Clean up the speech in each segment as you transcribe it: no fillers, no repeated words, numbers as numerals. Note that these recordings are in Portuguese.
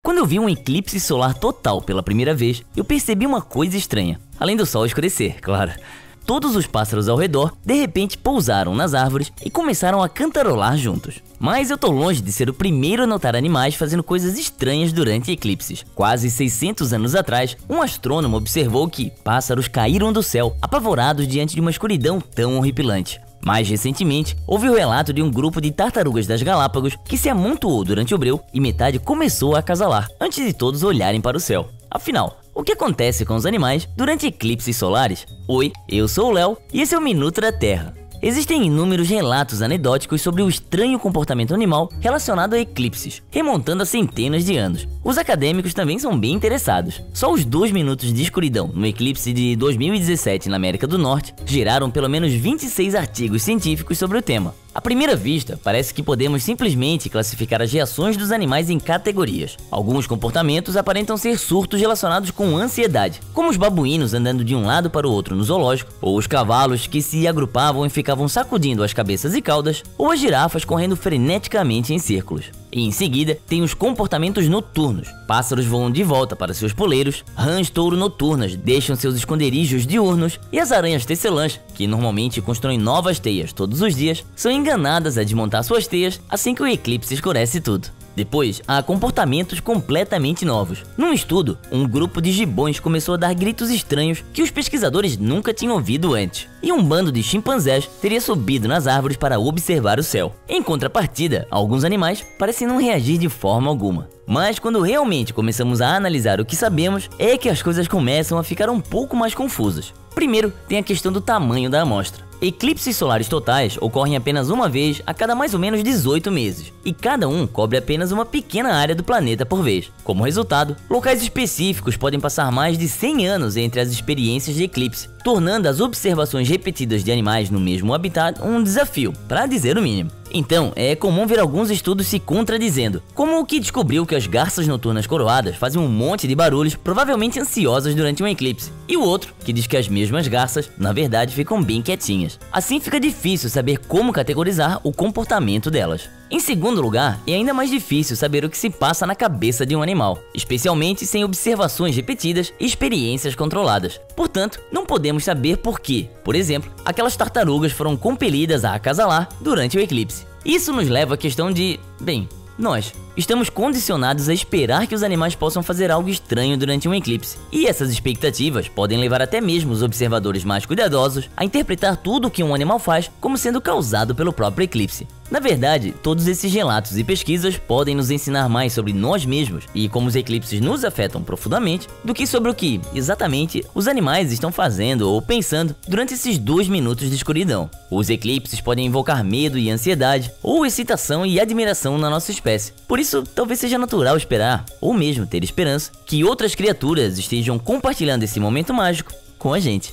Quando eu vi um eclipse solar total pela primeira vez, eu percebi uma coisa estranha. Além do sol escurecer, claro. Todos os pássaros ao redor, de repente, pousaram nas árvores e começaram a cantarolar juntos. Mas eu tô longe de ser o primeiro a notar animais fazendo coisas estranhas durante eclipses. Quase 600 anos atrás, um astrônomo observou que pássaros caíram do céu, apavorados diante de uma escuridão tão horripilante. Mais recentemente, houve o relato de um grupo de tartarugas das Galápagos que se amontoou durante o breu e metade começou a acasalar, antes de todos olharem para o céu. Afinal, o que acontece com os animais durante eclipses solares? Oi, eu sou o Léo e esse é o Minuto da Terra. Existem inúmeros relatos anedóticos sobre o estranho comportamento animal relacionado a eclipses, remontando a centenas de anos. Os acadêmicos também são bem interessados. Só os 2 minutos de escuridão no eclipse de 2017 na América do Norte geraram pelo menos 26 artigos científicos sobre o tema. À primeira vista, parece que podemos simplesmente classificar as reações dos animais em categorias. Alguns comportamentos aparentam ser surtos relacionados com ansiedade, como os babuínos andando de um lado para o outro no zoológico, ou os cavalos que se agrupavam e ficavam sacudindo as cabeças e caudas, ou as girafas correndo freneticamente em círculos. E em seguida, tem os comportamentos noturnos. Pássaros voam de volta para seus poleiros, rãs touro noturnas deixam seus esconderijos diurnos e as aranhas tecelãs, que normalmente constroem novas teias todos os dias, são enganadas a desmontar suas teias assim que o eclipse escurece tudo. Depois, há comportamentos completamente novos. Num estudo, um grupo de gibões começou a dar gritos estranhos que os pesquisadores nunca tinham ouvido antes. E um bando de chimpanzés teria subido nas árvores para observar o céu. Em contrapartida, alguns animais parecem não reagir de forma alguma. Mas quando realmente começamos a analisar o que sabemos, é que as coisas começam a ficar um pouco mais confusas. Primeiro, tem a questão do tamanho da amostra. Eclipses solares totais ocorrem apenas uma vez a cada mais ou menos 18 meses, e cada um cobre apenas uma pequena área do planeta por vez. Como resultado, locais específicos podem passar mais de 100 anos entre as experiências de eclipse, tornando as observações repetidas de animais no mesmo habitat um desafio, para dizer o mínimo. Então, é comum ver alguns estudos se contradizendo, como o que descobriu que as garças noturnas coroadas fazem um monte de barulhos, provavelmente ansiosas durante um eclipse, e o outro, que diz que as mesmas garças, na verdade, ficam bem quietinhas. Assim fica difícil saber como categorizar o comportamento delas. Em segundo lugar, é ainda mais difícil saber o que se passa na cabeça de um animal, especialmente sem observações repetidas e experiências controladas. Portanto, não podemos saber por que, por exemplo, aquelas tartarugas foram compelidas a acasalar durante o eclipse. Isso nos leva à questão de, bem, nós estamos condicionados a esperar que os animais possam fazer algo estranho durante um eclipse. E essas expectativas podem levar até mesmo os observadores mais cuidadosos a interpretar tudo o que um animal faz como sendo causado pelo próprio eclipse. Na verdade, todos esses relatos e pesquisas podem nos ensinar mais sobre nós mesmos e como os eclipses nos afetam profundamente do que sobre o que, exatamente, os animais estão fazendo ou pensando durante esses 2 minutos de escuridão. Os eclipses podem invocar medo e ansiedade, ou excitação e admiração na nossa espécie. Por isso, talvez seja natural esperar, ou mesmo ter esperança, que outras criaturas estejam compartilhando esse momento mágico com a gente.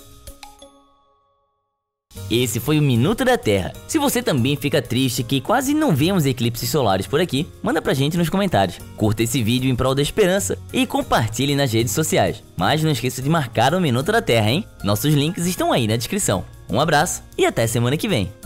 Esse foi o Minuto da Terra. Se você também fica triste que quase não vemos eclipses solares por aqui, manda pra gente nos comentários. Curta esse vídeo em prol da esperança e compartilhe nas redes sociais. Mas não esqueça de marcar o Minuto da Terra, hein? Nossos links estão aí na descrição. Um abraço e até semana que vem.